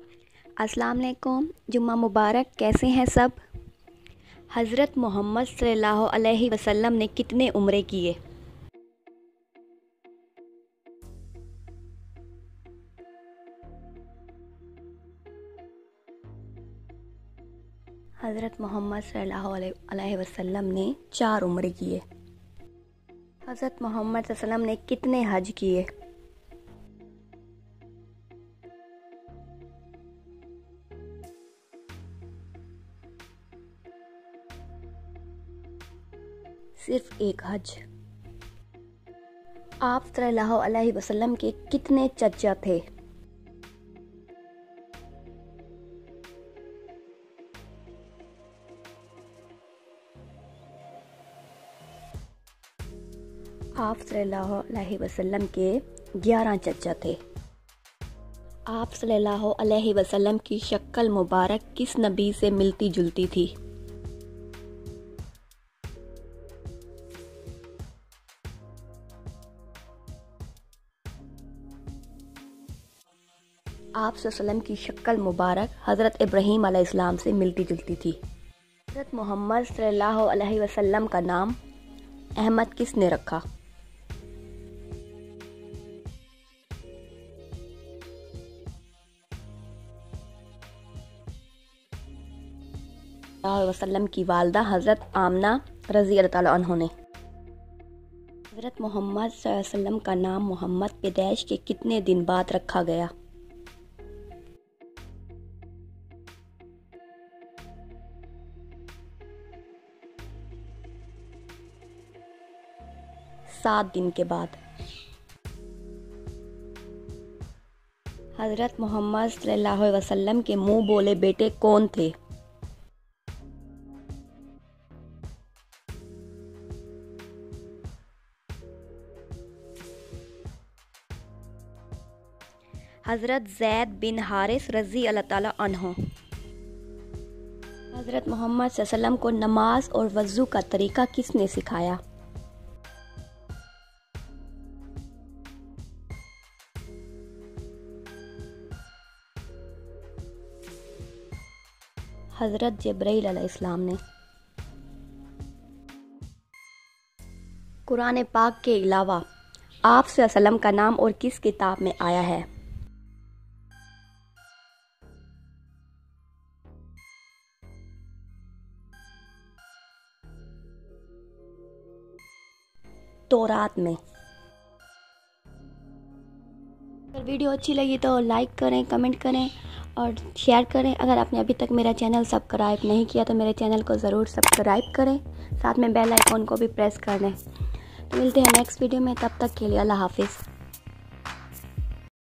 अस्सलाम वालेकुम, जुम्मा मुबारक। कैसे हैं सब। हज़रत मोहम्मद सल्लल्लाहु अलैहि वसल्लम ने कितने उम्रे किए? हज़रत मोहम्मद सल्लल्लाहु अलैहि वसल्लम ने 4 उम्रे किए। हज़रत मोहम्मद सल्लल्लाहु अलैहि वसल्लम ने कितने हज किए? सिर्फ एक हज। आप सल्लल्लाहु अलैहि वसल्लम के कितने चचा थे? आप सल्लल्लाहु अलैहि वसल्लम के 11 चचा थे। आप सल्लल्लाहु अलैहि वसल्लम की शक्ल मुबारक किस नबी से मिलती जुलती थी? आप सल्लल्लाहु की शक्ल मुबारक हज़रत इब्राहीम अलैहिस्सलाम से मिलती जुलती थी। हज़रत मोहम्मद सल्लल्लाहु अलैहि वसल्लम का नाम अहमद किसने रखा? वसल्लम की वालदा हज़रत आमना रज़ी अल्लाह तआला अन्हा ने। हज़रत मोहम्मद सल्लल्लाहु अलैहि वसल्लम का नाम मोहम्मद पैदाइश के कितने दिन बाद रखा गया? सात दिन के बाद। हज़रत मोहम्मद सल्लल्लाहु अलैहि वसल्लम के मुंह बोले बेटे कौन थे? हज़रत ज़ैद बिन हारिस रज़ी अल्लाह तआला अन्हु। हज़रत मोहम्मद सल्लल्लाहु अलैहि वसल्लम को नमाज और वज़ू का तरीका किसने सिखाया? हज़रत जिब्राईल अलैहिस्सलाम ने। कुरान पाक के अलावा आप सल्लल्लाहु अलैहि वसल्लम का नाम और किस किताब में आया है? तौरात में। अगर वीडियो अच्छी लगी तो लाइक करें, कमेंट करें और शेयर करें। अगर आपने अभी तक मेरा चैनल सब्सक्राइब नहीं किया तो मेरे चैनल को ज़रूर सब्सक्राइब करें, साथ में बेल आइकॉन को भी प्रेस कर दें। तो मिलते हैं नेक्स्ट वीडियो में, तब तक के लिए अल्लाह हाफिज़।